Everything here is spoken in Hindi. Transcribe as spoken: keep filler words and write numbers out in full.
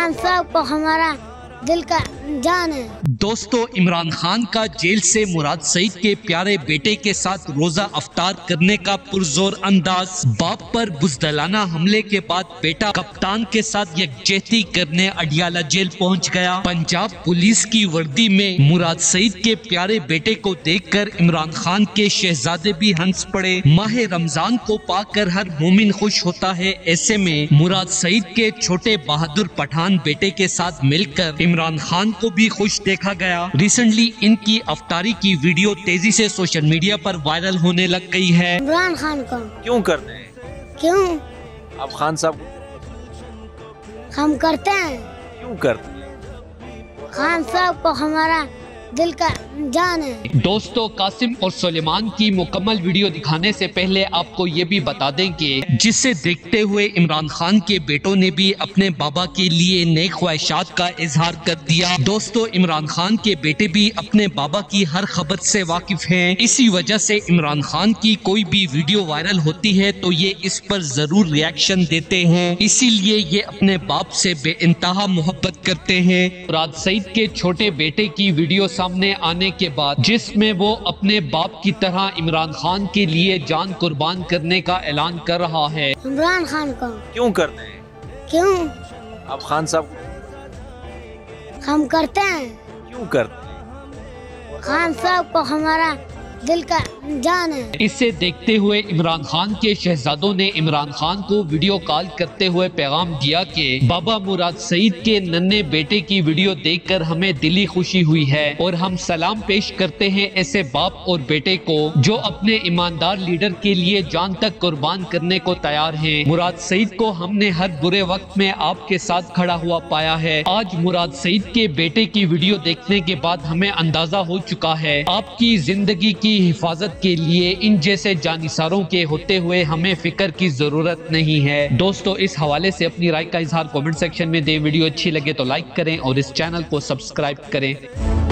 हम सब को हमारा दिल का जान है। दोस्तों, इमरान खान का जेल से मुराद सईद के प्यारे बेटे के साथ रोजा अफ्तार करने का पुरजोर अंदाज। बाप पर बुज़दिलाना हमले के बाद बेटा कप्तान के साथ यकजहती करने अडियाला जेल पहुंच गया। पंजाब पुलिस की वर्दी में मुराद सईद के प्यारे बेटे को देखकर इमरान खान के शहजादे भी हंस पड़े। माह रमजान को पाकर हर मोमिन खुश होता है। ऐसे में मुराद सईद के छोटे बहादुर पठान बेटे के साथ मिलकर इमरान खान को भी खुश देखा गया। रिसेंटली इनकी अफ्तारी की वीडियो तेजी से सोशल मीडिया पर वायरल होने लग गई है। इमरान खान को क्यों करते हैं? क्यों आप खान साहब हम करते हैं? क्यों करते हैं? खान साहब को हमारा दिल का जान है। दोस्तों, कासिम और सुलेमान की मुकम्मल वीडियो दिखाने से पहले आपको ये भी बता दें कि जिसे देखते हुए इमरान खान के बेटों ने भी अपने बाबा के लिए नई ख्वाहिशात का इजहार कर दिया। दोस्तों, इमरान खान के बेटे भी अपने बाबा की हर खबर से वाकिफ हैं। इसी वजह से इमरान खान की कोई भी वीडियो वायरल होती है तो ये इस पर जरूर रिएक्शन देते हैं। इसीलिए ये अपने बाप से बेइंतहा मोहब्बत करते हैं। मुराद सईद के छोटे बेटे की वीडियो सामने आने के बाद जिसमें वो अपने बाप की तरह इमरान खान के लिए जान कुर्बान करने का ऐलान कर रहा है। इमरान खान को क्यों करते हैं? क्यों आप खान साहब हम करते हैं? क्यों करते हैं? खान साहब को हमारा दिल का जान है। इसे देखते हुए इमरान खान के शहजादों ने इमरान खान को वीडियो कॉल करते हुए पैगाम दिया कि बाबा मुराद सईद के नन्हे बेटे की वीडियो देखकर हमें दिली खुशी हुई है और हम सलाम पेश करते हैं ऐसे बाप और बेटे को जो अपने ईमानदार लीडर के लिए जान तक कुर्बान करने को तैयार हैं। मुराद सईद को हमने हर बुरे वक्त में आपके साथ खड़ा हुआ पाया है। आज मुराद सईद के बेटे की वीडियो देखने के बाद हमें अंदाजा हो चुका है आपकी जिंदगी की हिफाजत के लिए इन जैसे जानिसारों के होते हुए हमें फिक्र की जरूरत नहीं है। दोस्तों, इस हवाले से अपनी राय का इजहार कमेंट सेक्शन में दें। वीडियो अच्छी लगे तो लाइक करें और इस चैनल को सब्सक्राइब करें।